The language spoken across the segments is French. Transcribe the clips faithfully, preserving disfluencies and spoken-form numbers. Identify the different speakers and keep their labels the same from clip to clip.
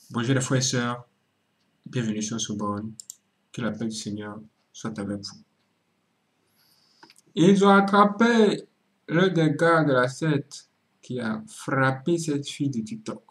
Speaker 1: Bonjour les frères et sœurs, bienvenue sur Soborne, que la paix du Seigneur soit avec vous. Ils ont attrapé l'un des gars de la secte qui a frappé cette fille de TikTok.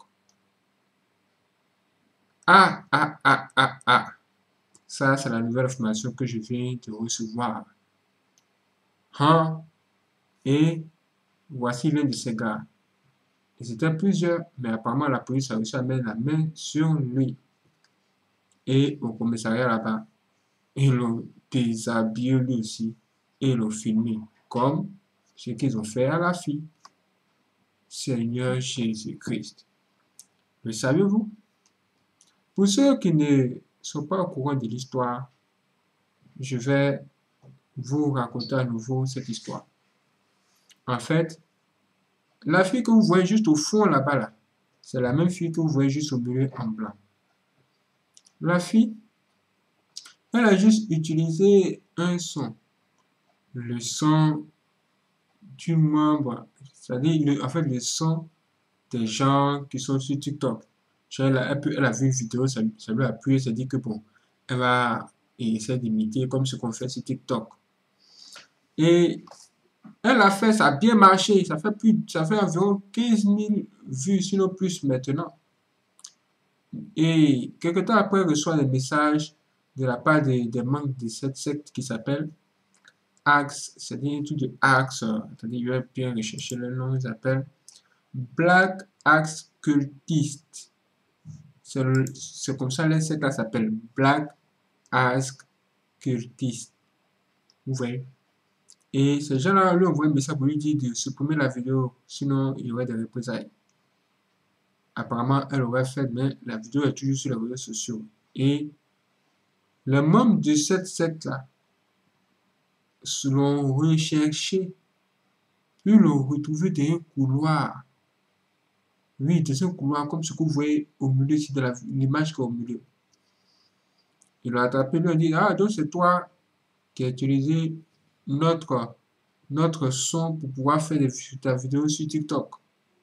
Speaker 1: Ah, ah, ah, ah, ah. Ça, c'est la nouvelle information que je viens de recevoir. Hein? Et voici l'un de ces gars. Ils étaient plusieurs, mais apparemment la police a réussi à mettre la main sur lui. Et au commissariat là-bas, ils l'ont déshabillé lui aussi et l'ont filmé, comme ce qu'ils ont fait à la fille. Seigneur Jésus-Christ. Le savez-vous? Pour ceux qui ne sont pas au courant de l'histoire, je vais vous raconter à nouveau cette histoire. En fait, la fille que vous voyez juste au fond là-bas, là, c'est la même fille que vous voyez juste au milieu en blanc. La fille, elle a juste utilisé un son. Le son du membre, c'est-à-dire en fait le son des gens qui sont sur TikTok. Elle a, elle, elle a vu une vidéo, ça, ça lui a plu, elle s'est dit que bon, elle va essayer d'imiter comme ce qu'on fait sur TikTok. Et elle a fait, ça a bien marché, ça fait, plus, ça fait environ quinze mille vues, sinon plus maintenant. Et quelque temps après, elle reçoit des messages de la part des, des membres de cette secte qui s'appelle Axe, c'est-à-dire tout de Axe, c'est-à-dire je vais bien rechercher le nom, ils s'appellent Black Axe Cultist. C'est comme ça les sectes s'appellent Black Axe Cultist. Vous voyez? Et ces gens-là lui envoient un message pour lui dire de supprimer la vidéo, sinon il y aurait des représailles. Apparemment, elle aurait fait, mais la vidéo est toujours sur les réseaux sociaux. Et les membres de cette secte-là l'ont recherché, puis l'ont retrouvé dans un couloir. Oui, dans un couloir comme ce que vous voyez au milieu ici de l'image qui est au milieu. Ils l'ont attrapé, lui ont dit, ah, donc c'est toi qui as utilisé notre, notre son pour pouvoir faire des, ta vidéo sur TikTok.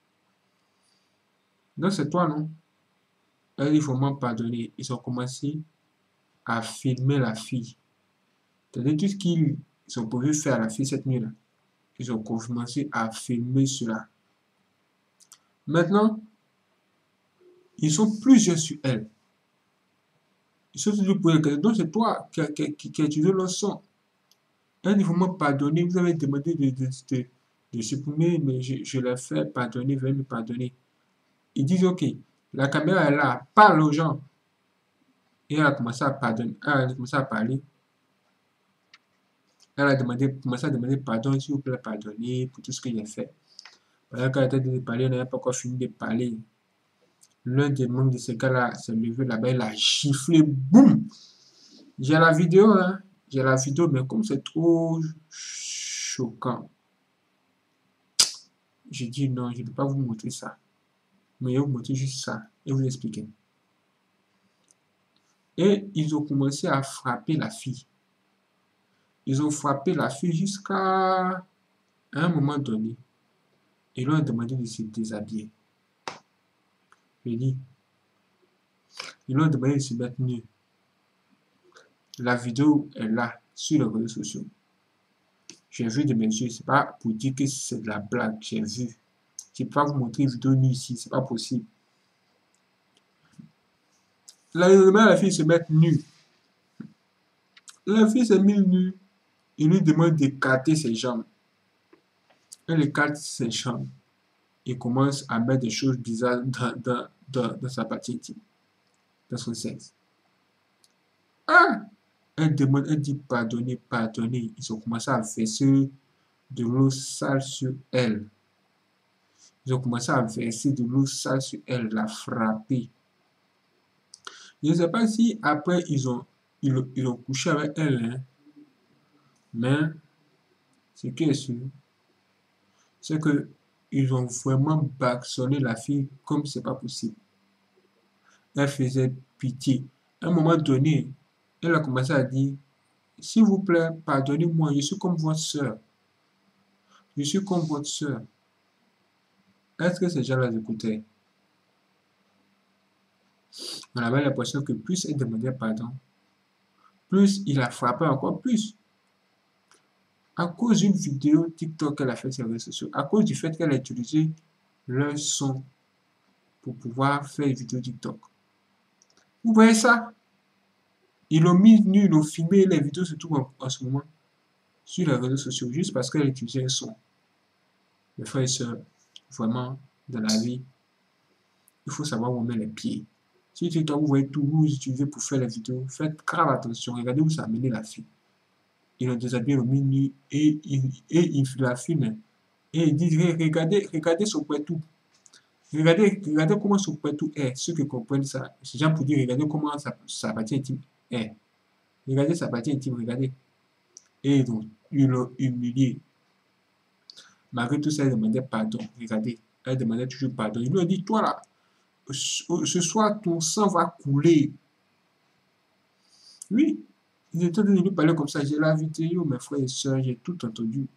Speaker 1: Donc c'est toi, non? Elle dit, il faut m'en pardonner. Ils ont commencé à filmer la fille. C'est-à-dire tout ce qu'ils ont pu faire à la fille cette nuit-là. Ils ont commencé à filmer cela. Maintenant, ils sont plusieurs sur elle. Ils sont toujours pour elle. Donc c'est toi qui as qui, qui, qui utilisé le son. Elle dit, il faut m'en pardonner. Vous avez demandé de, de, de, de supprimer, mais je, je l'ai fait, pardonner, veuillez me pardonner. Ils disent, ok, la caméra est là, parle aux gens. Et elle a commencé à pardonner, elle a commencé à parler. Elle a demandé, commencé à demander pardon, s'il vous plaît, pardonner pour tout ce que j'ai fait. Pendant qu'elle était de parler, elle n'avait pas encore fini de parler. L'un des membres de ce gars-là s'est levé là-bas, il a giflé, boum! J'ai la vidéo, hein. J'ai la vidéo, mais comme c'est trop choquant, j'ai dit non, je ne peux pas vous montrer ça. Mais je vais vous montrer juste ça et vous expliquer. Et ils ont commencé à frapper la fille. Ils ont frappé la fille jusqu'à un moment donné. Ils lui ont demandé de se déshabiller. Je dis, ils lui ont demandé de se mettre nu. La vidéo est là, sur les réseaux sociaux. J'ai vu de mes yeux, c'est pas pour dire que c'est de la blague, j'ai vu. Je ne peux pas vous montrer une vidéo nue ici, c'est pas possible. Là, il demande à la fille de se mettre nue. La fille s'est mise nue. Il lui demande d'écarter ses jambes. Elle écarte ses jambes. Il commence à mettre des choses bizarres dans, dans, dans, dans sa partie intime, dans son sexe. Ah! Elle demande, elle dit pardonnez, pardonnez. Ils ont commencé à verser de l'eau sale sur elle. Ils ont commencé à verser de l'eau sale sur elle, la frapper. Je ne sais pas si après ils ont, ils, ils ont couché avec elle, hein. Mais ce qui est sûr, c'est que ils ont vraiment bâclonné la fille comme c'est pas possible. Elle faisait pitié. À un moment donné, elle a commencé à dire, s'il vous plaît, pardonnez-moi, je suis comme votre soeur. Je suis comme votre soeur. Est-ce que ces gens-là écoutaient? on avait l'impression que plus elle demandait pardon, plus il la frappait encore plus. À cause d'une vidéo TikTok qu'elle a faite sur les réseaux sociaux, à cause du fait qu'elle a utilisé leur son pour pouvoir faire une vidéo TikTok. Vous voyez ça? Ils l'ont mis nu, ils l'ont filmé les vidéos, surtout en, en ce moment, sur les réseaux sociaux, juste parce qu'elle utilisait un son. Mes frères et sœurs, vraiment, dans la vie, il faut savoir où on met les pieds. Si TikTok, vous voyez tout, vous utilisez pour faire les vidéos, faites grave attention, regardez où ça a amené la fille. Ils l'ont déshabillé, ils l'ont mis nu, et ils et, la filment. Et ils disent, regardez, regardez son poitou. Regardez, regardez comment son poitou est. Ceux qui comprennent ça, c'est genre pour dire, regardez comment sa, sa partie intime est. Regardez sa partie intime, regardez. Et ils l'ont ils l'ont humilié. Malgré tout ça, elle demandait pardon. Regardez, elle demandait toujours pardon. Il lui a dit, toi là, ce soir, ton sang va couler. Oui, ils étaient en train de lui parler comme ça. J'ai la vidéo, mes frères et sœurs, j'ai tout entendu.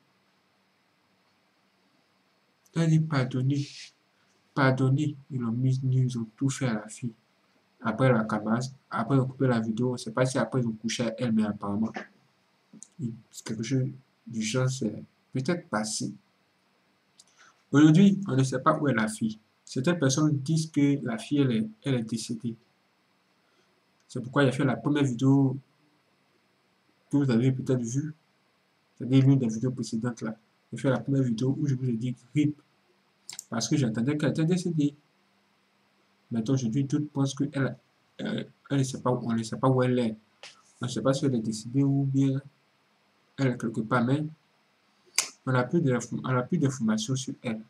Speaker 1: Elle dit pardonner. Pardonner. Ils l'ont mis nu, ils ont tout fait à la fille. Après la cabasse, après ils ont coupé la vidéo. On ne sait pas si après ils ont couché à elle, mais apparemment, c'est quelque chose du genre, c'est peut-être passé. Aujourd'hui, on ne sait pas où est la fille. Certaines personnes disent que la fille, elle est, elle est décédée. C'est pourquoi il a fait la première vidéo que vous avez peut-être vue. C'est-à-dire l'une des vidéos précédentes là. J'ai fait la première vidéo où je vous ai dit RIP. Parce que j'entendais qu'elle était décédée. Maintenant, aujourd'hui, tout pense qu'elle elle, elle ne sait pas, on ne sait pas où elle est. On ne sait pas si elle est décédée ou bien elle est quelque part, mais on n'a plus d'informations sur elle.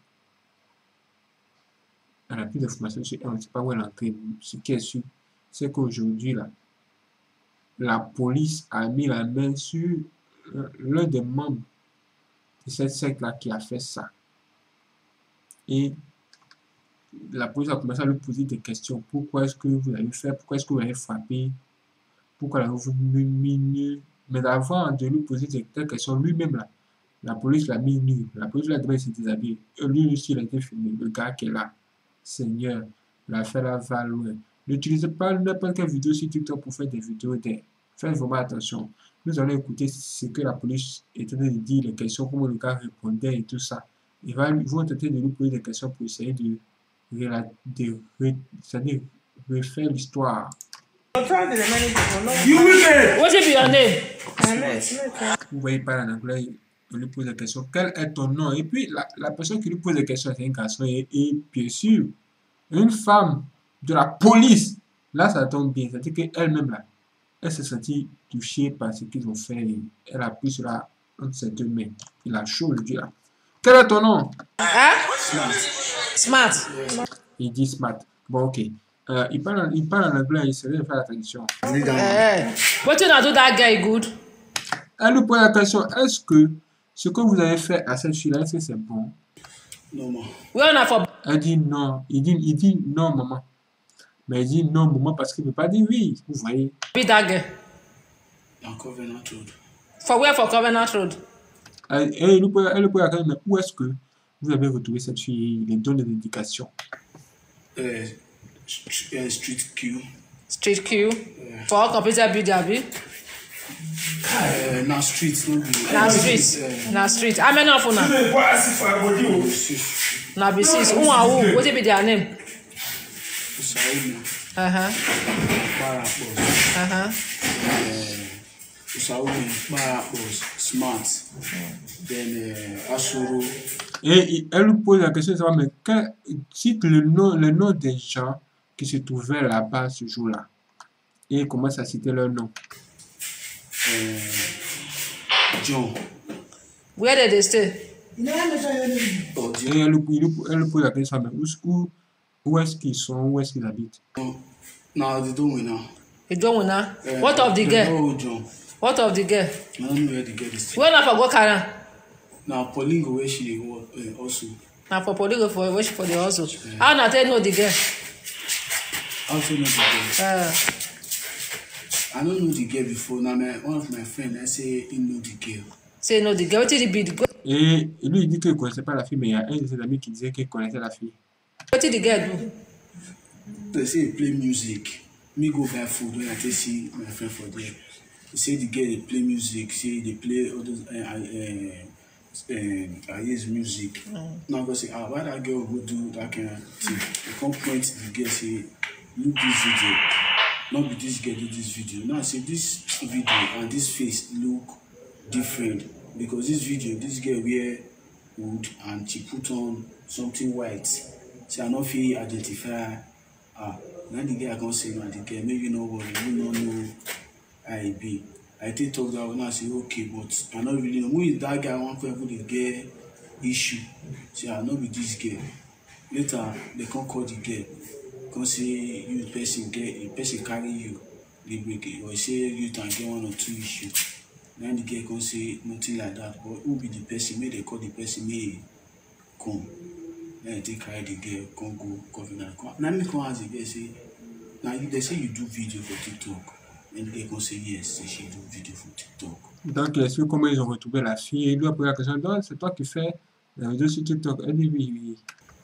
Speaker 1: On n'a plus d'informations sur elle, on ne sait pas où elle est entrée. Ce qui est sûr, c'est qu'aujourd'hui, là, la police a mis la main sur l'un des membres de cette secte-là qui a fait ça. Et la police a commencé à lui poser des questions. Pourquoi est-ce que vous avez fait? Pourquoi est-ce que vous avez frappé? Pourquoi l'avez-vous mis nu? Mais avant de lui poser des questions, lui-même, là, la police l'a mis nu. La police l'a demandé de se déshabiller. Lui aussi, il a été filmé. Le gars qui est là, Seigneur, l'affaire là va loin. N'utilisez pas n'importe quelle vidéo sur TikTok pour faire des vidéos d'aide. Faites vraiment attention. Nous allons écouter ce que la police est en train de dire, les questions, comment le gars répondait et tout ça. Ils vont tenter de lui poser des questions pour essayer de, de, de, de, de refaire l'histoire.
Speaker 2: What's your name?
Speaker 1: Vous voyez pas en anglais, on lui pose des questions. Quel est ton nom? Et puis la, la personne qui lui pose des questions, c'est un garçon. Et, et bien sûr, une femme de la police. Là, ça tombe bien. C'est-à-dire qu'elle-même, là, elle s'est sentie touchée par ce qu'ils ont fait. Et elle a pris cela entre ses deux mains. Il a chaud, le Dieu là. Quel est ton nom?
Speaker 2: Hein? Smart.
Speaker 1: Smart. Il dit Smart. Bon, ok. Uh, il, parle, il parle en anglais, il sait faire la traduction.
Speaker 2: Hey. What you do that guy good?
Speaker 1: Elle lui pose la question, est-ce que ce que vous avez fait à cette fille-là, est-ce que c'est bon?
Speaker 3: Non, maman.
Speaker 2: For...
Speaker 1: Elle dit non. Il dit, il dit non, maman. Mais il dit non, maman, parce qu'il ne peut pas dire oui. Vous voyez?
Speaker 2: Be that guy.
Speaker 3: Dans Covenant Road.
Speaker 2: For where? For Covenant Road.
Speaker 1: Elle, elle, lui pose, elle lui pose la question, mais où est-ce que vous avez retrouvé cette fille? Il lui donne des indications.
Speaker 3: Euh, Street Q.
Speaker 2: Street Q. Yeah. For computer build,
Speaker 3: Uh, na street, no be.
Speaker 2: Na street, uh, na street. How many of una? Na be six. Who and who? What be their name?
Speaker 3: Usaina.
Speaker 2: Uh huh.
Speaker 3: Barapos.
Speaker 2: Uh huh.
Speaker 3: Usaina, Barapos, Smart. Then uh, Asuro.
Speaker 1: Et elle lui pose la question, mais que, cite le nom, le nom des gens qui se trouvaient là-bas ce jour-là. Et il commence à citer leur nom.
Speaker 3: Uh, John.
Speaker 2: Where did they stay?
Speaker 3: Oh,
Speaker 1: Et elle, elle, elle pose la question, mais où, où est-ce qu'ils sont, où est-ce qu'ils habitent?
Speaker 3: No, they don't win now.
Speaker 2: They don't win now? Uh, what of the girl?
Speaker 3: No, John.
Speaker 2: What of the girl?
Speaker 3: I don't know where the girl is.
Speaker 2: Where na for go carry?
Speaker 3: Na Pauline go where she work uh, also.
Speaker 2: Na for Pauline go for where she for the hustle. Yeah. How na tell know the girl?
Speaker 3: How to know the girl?
Speaker 2: Uh,
Speaker 3: I don't know the girl before. Now, my, one of my friends, I say he know the girl.
Speaker 2: Say know the girl. What did he be the girl?
Speaker 1: Et lui, il dit qu'il ne connaissait pas la fille, mais il y a un de ses amis qui disait qu'il connaissait la fille.
Speaker 2: What did the girl do?
Speaker 3: They say he play music. me go buy food when I take see my friend for there. He say the girl dey play music, say dey play all those uh, uh, uh, I use music. Mm. Now I go say, ah, why that girl go do that kind of thing? They come point to the girl, say, look this video. Not be this girl do this video. Now I say this video and this face look different because this video, this girl wear wood and she put on something white. So I no fit identify. Ah, now the girl I come say, now the girl maybe you know what you don't know I be. I take talk that one. I say okay, but I not really know. Who is that guy? One person the girl issue. Say I not be this girl. Later they come call the girl. Come say you person get person carry you. They break it. Or say you can get one or two issues. Then the girl come say nothing like that. But who be the person? May they call the person may come. Then they carry the girl, come go, come now. Now me come ask the girl say, now you they say you do video for TikTok. And the girl come say yes, say she do video for TikTok.
Speaker 1: Donc, est-ce que comment ils ont retrouvé la fille? Et lui a posé la question, donc c'est toi qui fais la vidéo sur TikTok? Elle dit oui, oui.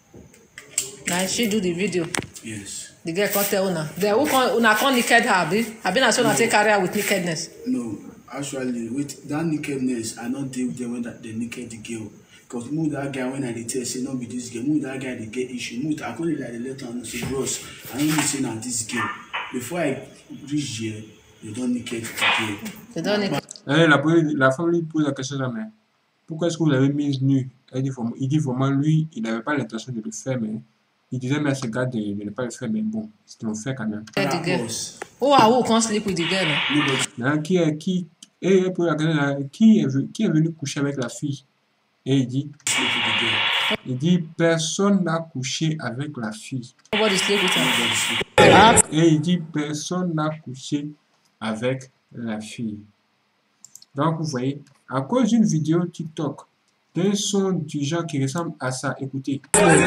Speaker 2: Now she do the video.
Speaker 3: Yes.
Speaker 2: The girl can't tell una. The who can una can't naked her, abi? I been as well take career with nakedness.
Speaker 3: No, actually, with that nakedness, I not deal with them when that they naked the girl. Because move that guy when I dey tell say not be this girl. Move that guy they get issue. Move I call it like the letter and say bros. I don't say now this girl. Before I reach here, they don't naked the girl.
Speaker 2: They don't naked.
Speaker 1: Eh, la, la femme lui pose la question jamais. Pourquoi est-ce que vous l'avez mise nue? Elle dit, il dit vraiment lui, il n'avait pas l'intention de le faire, mais il disait mais à ses gars de, de ne pas le faire, mais bon, c'était le fait quand même.
Speaker 2: The girl. Who are who can't sleep with the girl?
Speaker 1: Là, qui est qui? Et elle pose la question là, qui est, qui est venu coucher avec la fille? Et il dit, il dit personne n'a couché avec la fille.
Speaker 2: Nobody sleep with her.
Speaker 1: Et il dit personne n'a couché avec la fille. Donc vous voyez, à cause d'une vidéo TikTok, d'un son du genre qui ressemble à ça, écoutez.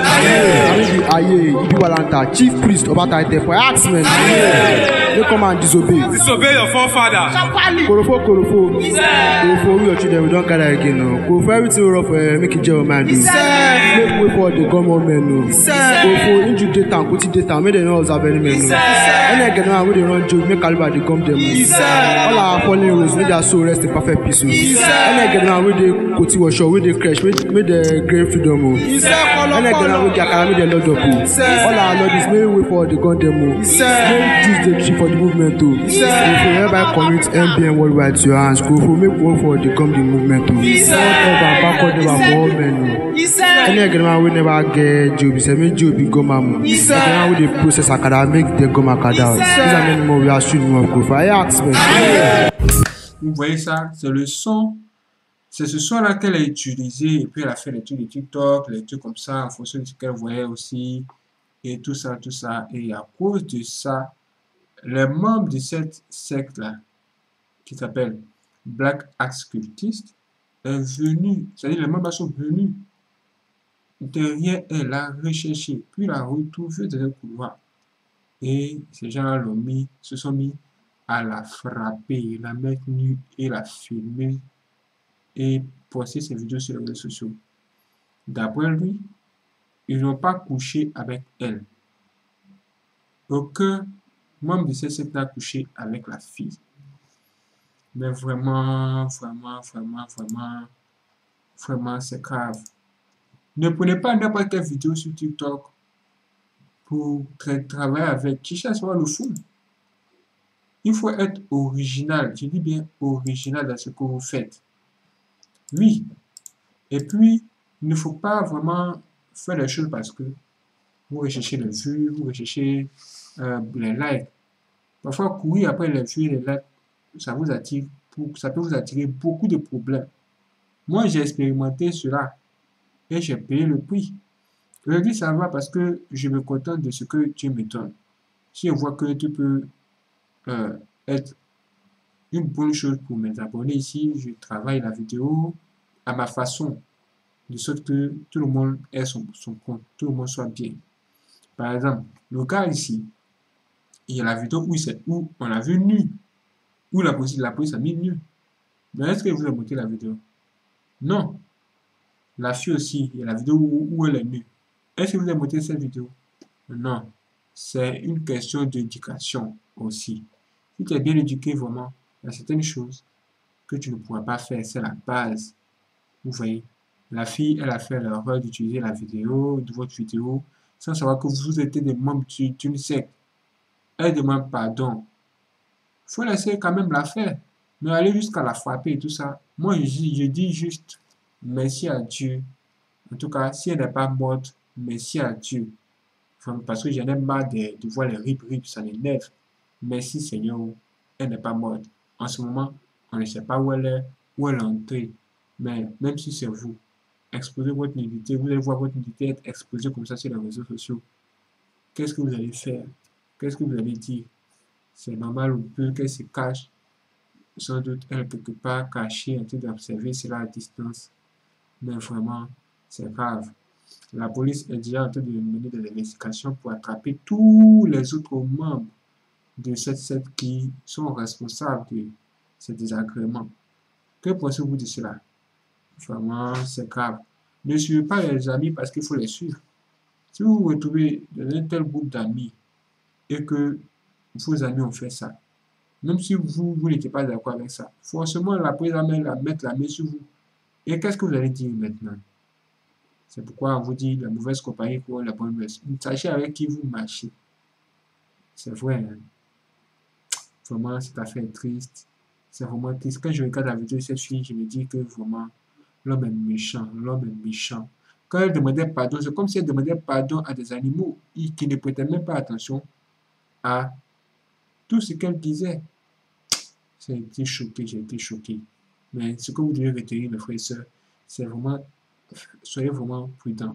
Speaker 4: Aye, Ibi Walanta, chief priest of Ataite for Axemen. They come and disobey.
Speaker 5: Disobey your forefather.
Speaker 4: Korofo, Korofo. Korofo, we your children, we don't gather again. No. Korofo, everything we rough, uh, make it jail man. Do. Make way for the government. No. Korofo, injure data, put it data, make them not observe any men. No. Any again, now we they run joke, make Caliber they come them. All our fallen heroes, make their soul rest in perfect peace. No. Any again, now we they go to wash, we they crash, make the great freedom. Any again, now we get make the Lord up. All our lords may wait for the gun demo. May choose the tree for the movement too. If you ever commit M B N worldwide to your hands, go for make work for the come the movement too. Never backward, never more men. Any again we never get job. Say me job go mamu. Again we the process akada make the go makada. These are many more we are shooting of go for. I ask me.
Speaker 1: Vous voyez ça, c'est le son. C'est ce son-là qu'elle a utilisé et puis elle a fait les trucs de TikTok, les trucs comme ça, en fonction de ce qu'elle voyait aussi, et tout ça, tout ça. Et à cause de ça, les membres de cette secte-là, qui s'appelle Black Axe Cultiste, est venu, c'est-à-dire les membres sont venus derrière elle, la rechercher, puis la retrouver dans un couloir. Et ces gens-là l'ont mis, se sont mis à la frapper, la mettre nue et la filmer et poster ses vidéos sur les réseaux sociaux. D'après lui, ils n'ont pas couché avec elle. Aucun membre de cette secte n'a couché avec la fille. Mais vraiment, vraiment, vraiment, vraiment, vraiment, c'est grave. Ne prenez pas n'importe quelle vidéo sur TikTok pour tra travailler avec. Qui cherche le fond. Il faut être original. Je dis bien original dans ce que vous faites. Oui. Et puis, il ne faut pas vraiment faire les choses parce que vous recherchez les vues, vous recherchez euh, les likes. Parfois, courir après les vues et les likes, ça vous attire, ça peut vous attirer beaucoup de problèmes. Moi, j'ai expérimenté cela et j'ai payé le prix. Je dis ça va parce que je me contente de ce que tu me donnes. Si je vois que tu peux euh, être une bonne chose pour mes abonnés ici, je travaille la vidéo à ma façon, de sorte que tout le monde ait son, son compte, tout le monde soit bien. Par exemple, le cas ici, il y a la vidéo où, où on l'a vu nu, où la police, la police a mis nu. Mais est-ce que vous avez montré la vidéo? Non. La fille aussi, il y a la vidéo où, où elle est nue. Est-ce que vous avez montré cette vidéo? Non. C'est une question d'éducation. aussi. Si tu es bien éduqué, vraiment, il y a certaines choses que tu ne pourras pas faire. C'est la base. Vous voyez, la fille, elle a fait l'erreur d'utiliser la vidéo, de votre vidéo, sans savoir que vous êtes des membres d'une secte. Elle demande pardon. Il faut laisser quand même la faire. Mais aller jusqu'à la frapper et tout ça, moi je dis, je dis juste merci à Dieu. En tout cas, si elle n'est pas morte, merci à Dieu. Enfin, parce que j'en ai marre de, de voir les rip rip, ça m'énerve. Merci Seigneur, elle n'est pas morte. En ce moment, on ne sait pas où elle est, où elle est entrée. Mais même si c'est vous, exposez votre nudité, vous allez voir votre nudité être exposée comme ça sur les réseaux sociaux. Qu'est-ce que vous allez faire? Qu'est-ce que vous allez dire? C'est normal ou peu qu'elle se cache, sans doute elle quelque part cachée en train d'observer cela à distance. Mais vraiment, c'est grave. La police est déjà en train de mener des investigations pour attraper tous les autres membres de cette secte qui sont responsables de ces désagréments. Que pensez-vous de cela? Vraiment, c'est grave. Ne suivez pas les amis parce qu'il faut les suivre. Si vous vous retrouvez dans un tel groupe d'amis et que vos amis ont fait ça, même si vous, vous n'étiez pas d'accord avec ça, forcément la police va mettre la main sur vous. Et qu'est-ce que vous allez dire maintenant? C'est pourquoi on vous dit la mauvaise compagnie pour la bonne messe. Sachez avec qui vous marchez. C'est vrai. Hein? Vraiment, cette affaire est triste. C'est vraiment triste. Quand je regarde la vidéo de cette fille, je me dis que vraiment, l'homme est méchant. L'homme est méchant. Quand elle demandait pardon, c'est comme si elle demandait pardon à des animaux qui ne prêtaient même pas attention à tout ce qu'elle disait. J'ai été choqué, j'ai été choqué. Mais ce que vous devez retenir, mes frères et sœurs, c'est vraiment, soyez vraiment prudents.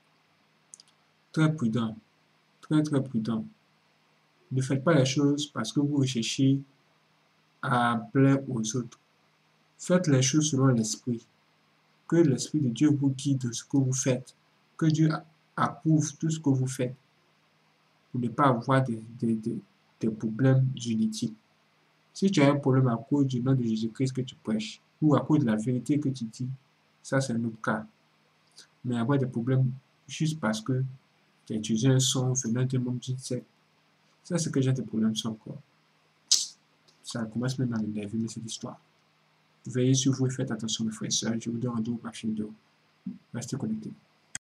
Speaker 1: Très prudents. Très, très prudents. Ne faites pas les choses parce que vous recherchez à plaire aux autres. Faites les choses selon l'esprit. Que l'esprit de Dieu vous guide dans ce que vous faites. Que Dieu approuve tout ce que vous faites. Pour ne pas avoir des, des, des, des problèmes inutiles. Si tu as un problème à cause du nom de Jésus-Christ que tu prêches, ou à cause de la vérité que tu dis, ça c'est un autre cas. Mais avoir des problèmes juste parce que tu as utilisé un son venant d'un monde d'une secte, ça c'est que j'ai des problèmes sans quoi. Ça commence même à m'énerver, mais cette histoire. Veillez sur vous et faites attention mes frères et sœurs. Je vous donne rendez-vous au prochaine vidéo. Restez connectés.